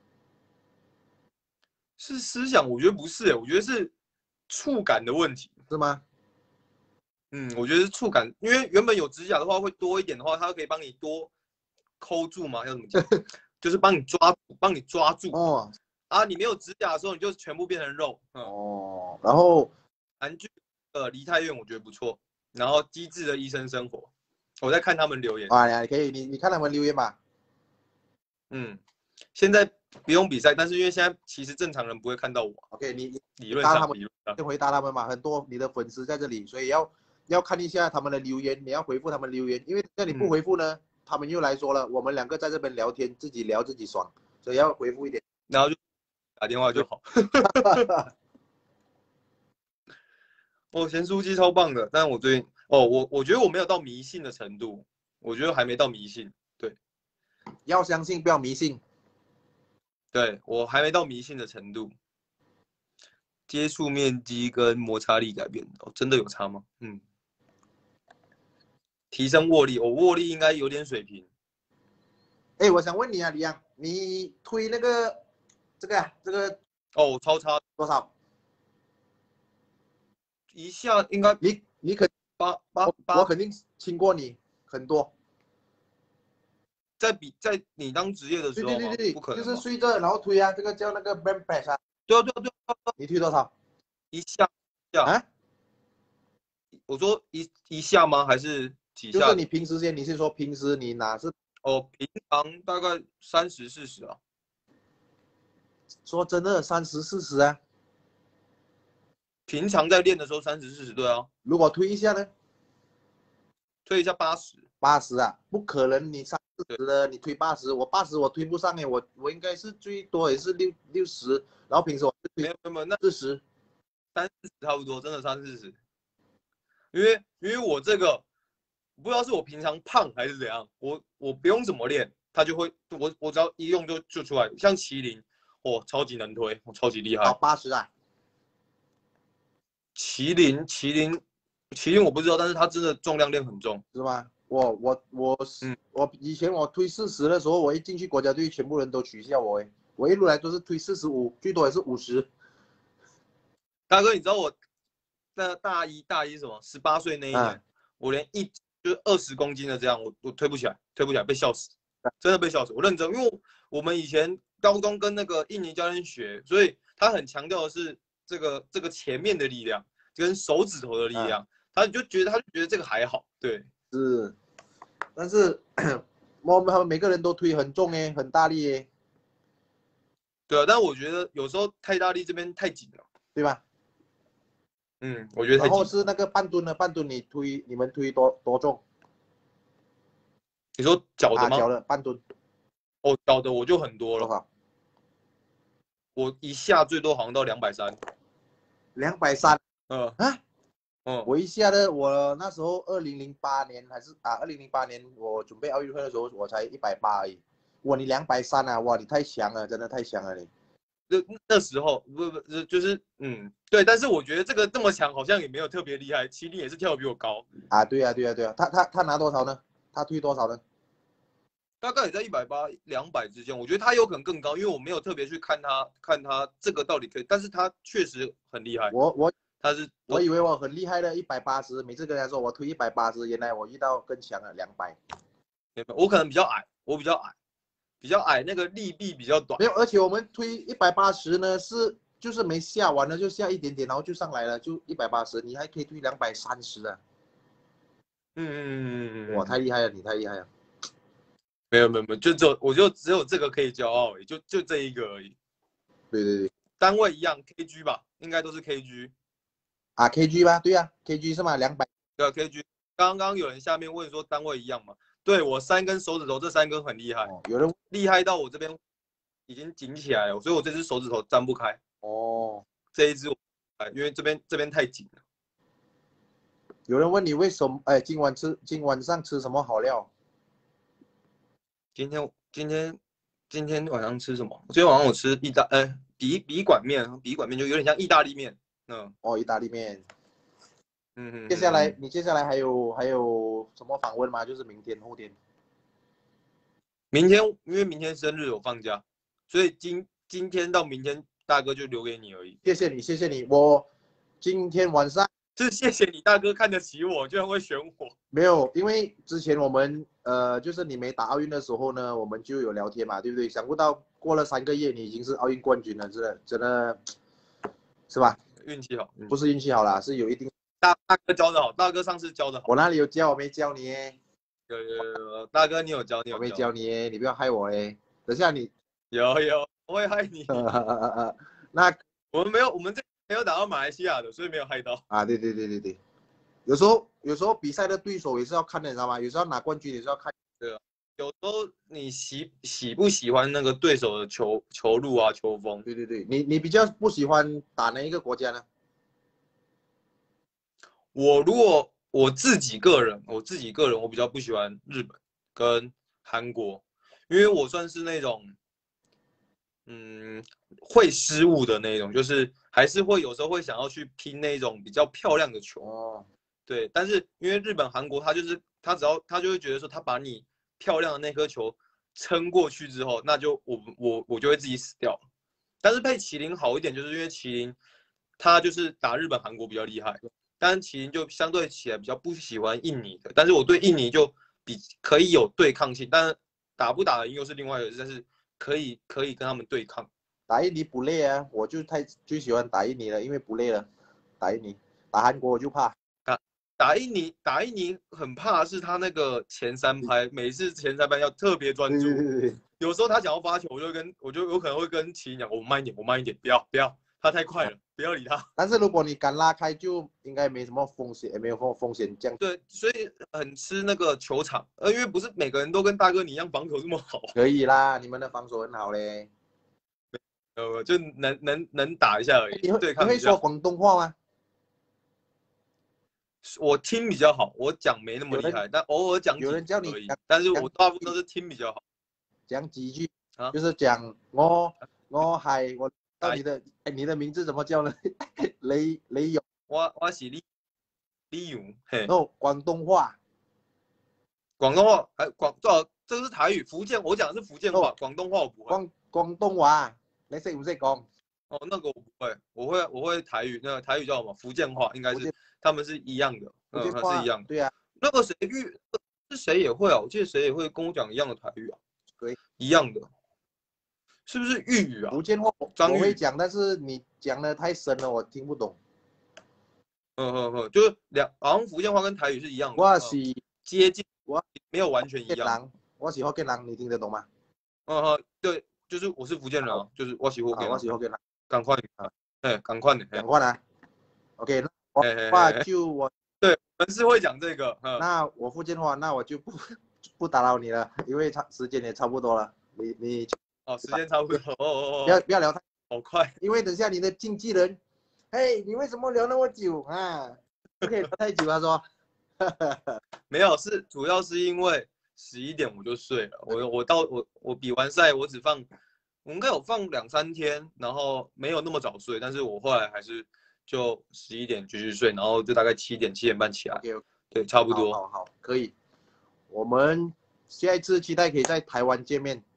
是思想？我觉得不是，我觉得是触感的问题， 是吗？ 我觉得是触感，因为原本有指甲的话会多一点的话，它可以帮你多抠住嘛，要怎么讲？就是帮你抓住。哦。你没有指甲的时候，你就全部变成肉。 然后韩剧梨泰院我觉得不错，然后机智的医生生活，我在看他们留言。 你可以，你看他们留言吧。 现在不用比赛，但是因为现在其实正常人不会看到我。 OK， 你理论上就回答他们嘛，很多你的粉丝在这里，所以要看一下他们的留言，你要回复他们留言，因为在你不回复呢，他们又来说了，我们2个在这边聊天，自己聊自己爽，所以要回复一点， 然后就打电话就好。咸酥鸡超棒的，但我最近我觉得我没有到迷信的程度，我觉得还没到迷信。对， 要相信不要迷信。 对，我还没到迷信的程度。接触面积跟摩擦力改变真的有差吗？提升握力，我握力应该有点水平。 我想问你啊，李阳，你推那个这个超差多少？ 一下应该你肯 8， 我肯定轻过你很多。 在你当职业的时候吗？ 对， 不可能， 就是睡着然后推啊，这个叫那个 bench press 啊。 对， 你推多少？ 一下啊？我说一下吗？还是几下？ 就是你平时你是说平时你拿是？ 平常大概30、40啊。 说真的，30、40啊。 平常在练的时候30、40，对啊。 如果推一下呢？ 推一下80。 80啊，不可能你30、40的，你推80，我80我推不上哎，我应该是最多也是60，然后平时我没有，那 40、 30差不多，真的30、40。因为我这个不知道是我平常胖还是怎样，我不用怎么练，它就会我只要一用就出来。像麒麟，超级能推，超级厉害。 80啊。 麒麟我不知道，但是它真的重量练很重， 是吗？我以前我推40的时候，我一进去国家队，全部人都取笑我哎，我一路来都是推45，最多也是50。 大哥，你知道我那大一什么18岁那一年，我连就是20公斤的这样，我推不起来，被笑死，真的被笑死。我认真，因为我们以前高中跟那个印尼教练学，所以他很强调的是这个前面的力量跟手指头的力量，他就觉得这个还好，对， 是，但是我们每个人都推很重哎，很大力哎。 对啊，但我觉得有时候太大力这边太紧了， 对吧？ 我觉得太紧。 然后是那个半蹲的，半蹲你们推多重？ 你说脚的吗？ 脚的半蹲。 脚的我就很多了。 多少？ 我一下最多好像到230。 230。我一下的，我那时候2008年还是2008年我准备奥运会的时候，我才180而已。哇，你230啊！哇，你太强了，真的太强了你。 那时候不就是对，但是我觉得这个这么强好像也没有特别厉害，麒麟也是跳得比我高啊。对啊，他拿多少呢？他推多少呢？ 大概也在180、200之间。我觉得他有可能更高，因为我没有特别去看他这个到底可以，但是他确实很厉害。 我以为我很厉害的180，每次跟他说我推180，原来我遇到更强的200。 我可能比较矮，比较矮，那个力臂比较短。 没有，而且我们推180呢就是没下完了就下一点点，然后就上来了，就180，你还可以推230的。哇，太厉害了，你太厉害了。 没有，就只有这个可以骄傲而已，就这一个而已。 对， 单位一样 kg 吧，应该都是 kg。 kg 吧，对啊 kg 是吗？200。 对啊 kg。刚刚有人下面问说单位一样吗？对，我3根手指头，这3根很厉害。 有人厉害到我这边已经紧起来了，所以我这只手指头张不开。这一只因为这边太紧了。 有人问你为什么？今晚上吃什么好料？ 今天晚上吃什么？今天晚上我吃笔管面就有点像意大利面。 意大利面。接下来还有什么访问吗？就是明天后天。 明天因为明天生日我放假，所以今天到明天大哥就留给你而已。 谢谢你，我今天晚上是谢谢你大哥看得起我，居然会选我。 没有，因为之前我们就是你没打奥运的时候呢，我们就有聊天嘛，对不对？想不到过了3个月，你已经是奥运冠军了，真的是吧？ 运气好， 不是运气好啦，是有一定。 大哥教的好，大哥上次教的好。 我哪里有教？我没教你耶。 有，大哥你有教， 我没教你耶，你不要害我嘞。等下你有，我会害你。 那我们没有打到马来西亚的，所以没有害到。 对。有时候比赛的对手也是要看的，你知道吗？有时候拿冠军也是要看。 对啊，有时候你喜不喜欢那个对手的球路啊、球风？ 对，你比较不喜欢打哪一个国家呢？ 如果我自己个人，我比较不喜欢日本跟韩国，因为我算是那种会失误的那种，就是还是会有时候会想要去拼那种比较漂亮的球。对，但是因为日本、韩国，他就会觉得说，他把你漂亮的那颗球撑过去之后，那就我就会自己死掉了。但是配麒麟好一点，就是因为麒麟他就是打日本、韩国比较厉害，但是麒麟就相对起来比较不喜欢印尼的。但是我对印尼就可以有对抗性，但是打不打得赢又是另外一个，但是可以跟他们对抗。 打印尼不累啊，我就最喜欢打印尼了，因为不累了。打印尼，打韩国我就怕。 打印尼很怕是他那个前3拍，每次前3拍要特别专注。有时候他想要发球，我就有可能会跟麒麟讲，我慢一点，不要，他太快了，不要理他。 但是如果你敢拉开，就应该没什么风险，也没有风险这样。 对，所以很吃那个球场，因为不是每个人都跟大哥你一样防守这么好。 可以啦，你们的防守很好嘞。 就能打一下而已。 你会说广东话吗？ 我听比较好，我讲没那么厉害，但偶尔讲有人叫你， 但是我大部分都是听比较好。 讲几句啊？就是讲我到你的名字怎么叫呢？雷勇。 我是李勇。嘿。 广东话。 广东话这个是台语，福建我讲的是福建话，广东话我不会。 广东话，你識唔識講？ 那个我不会，我会台语，那个台语叫什么？福建话，应该是他们是一样的，是一样的。 对啊。 那个谁也会啊？我记得谁也会跟我讲一样的台语啊。 对，一样的。是不是粤语啊？ 福建话我会讲，但是你讲的太深了，我听不懂。 就是好像福建话跟台语是一样的。 我是接近，没有完全一样。 我是福建人，你听得懂吗？ 对，就是我是福建人啊，就是我是福建人。 我是福建人。 赶快啊！赶快的。 赶快啊 ！OK， 那话就我对，我们是会讲这个。 那我福建话，那我就不打扰你了，因为时间也差不多了。你时间差不多。 不要聊太好快， 因为等下你的经纪人，嘿，你为什么聊那么久啊？不可以聊太久，他说。 没有，主要是因为11点我就睡了。我比完赛，我应该有放2、3天，然后没有那么早睡，但是我后来还是就11点继续睡，然后就大概7点半起来。对，差不多。 好，可以。我们下一次期待可以在台湾见面。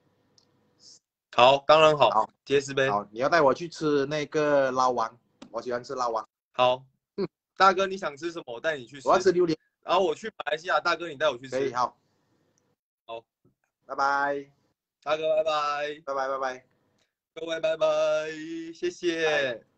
好，当然好。好，接石杯。 好，你要带我去吃那个捞王，我喜欢吃捞王。 好，大哥你想吃什么？我带你去吃。 我要吃榴莲。 然后我去马来西亚，大哥你带我去吃。 可以，好，拜拜。 大哥，拜拜， 拜拜， 各位拜拜，谢谢。